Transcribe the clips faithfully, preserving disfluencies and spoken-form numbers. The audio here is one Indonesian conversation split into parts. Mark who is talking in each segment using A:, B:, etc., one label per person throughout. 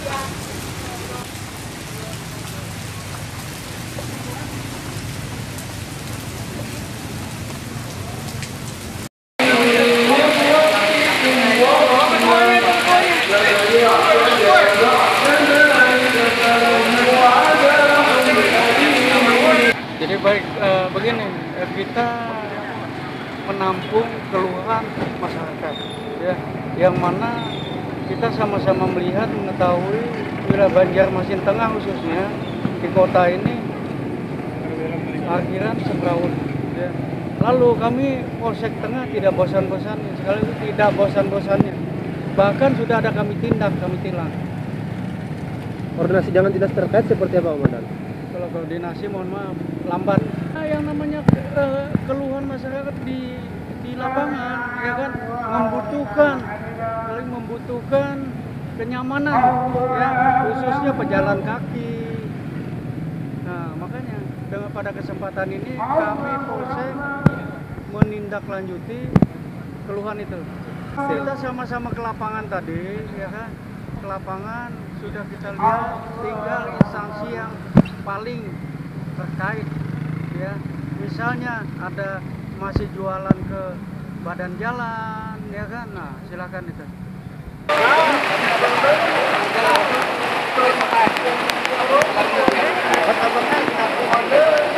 A: Jadi baik eh, begini, eh, kita menampung keluhan masyarakat, ya, yang mana kita sama-sama melihat mengetahui wilayah Banjarmasin Tengah khususnya di kota ini parkiran sebraun. Ya. Lalu kami Polsek Tengah tidak bosan-bosannya, sekali itu tidak bosan-bosannya. Bahkan sudah ada kami tindak, kami tilang.
B: Koordinasi dengan dinas terkait seperti apa, Komandan?
A: Kalau koordinasi mohon maaf lambat. Nah, yang namanya uh, keluhan masyarakat di di lapangan, ya kan, membutuhkan paling membutuhkan kenyamanan, ya, khususnya pejalan kaki. Nah, makanya dengan pada kesempatan ini kami Polsek menindaklanjuti keluhan itu. Kita sama-sama ke lapangan tadi, ya kan, ke lapangan sudah kita lihat, tinggal instansi yang paling terkait, ya, misalnya ada masih jualan ke badan jalan, ya kan, nah silakan itu.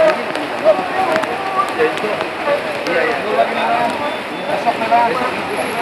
A: Iya, iya.